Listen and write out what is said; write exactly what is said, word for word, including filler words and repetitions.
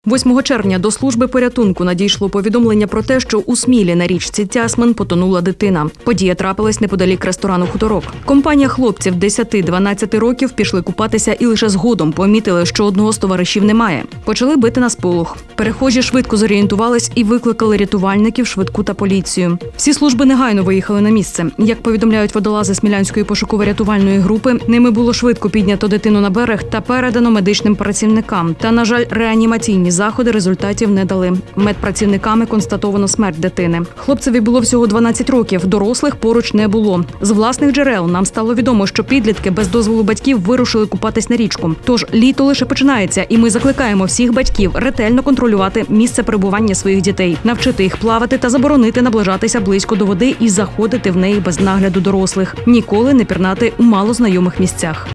восьмого червня до служби порятунку надійшло повідомлення про те, що у Смілі на річці Тясмин потонула дитина. Подія трапилась неподалік ресторану «Хуторок». Компанія хлопців десяти-дванадцяти років пішли купатися і лише згодом помітили, що одного з товаришів немає. Почали бити на сполох. Перехожі швидко зорієнтувались і викликали рятувальників, швидку та поліцію. Всі служби негайно виїхали на місце. Як повідомляють водолази Смілянської пошуково-рятувальної групи, ними було швидко піднято дитину на берег та передано медичним працівникам. Та, на жаль, реанімаційні заходи результатів не дали. Медпрацівниками констатовано смерть дитини. Хлопцеві було всього дванадцять років, дорослих поруч не було. З власних джерел нам стало відомо, що підлітки без дозволу батьків вирушили купатись на річку. Тож літо лише починається, і ми закликаємо всіх батьків ретельно контролювати місце перебування своїх дітей, навчити їх плавати та заборонити наближатися близько до води і заходити в неї без нагляду дорослих. Ніколи не пірнати у малознайомих місцях.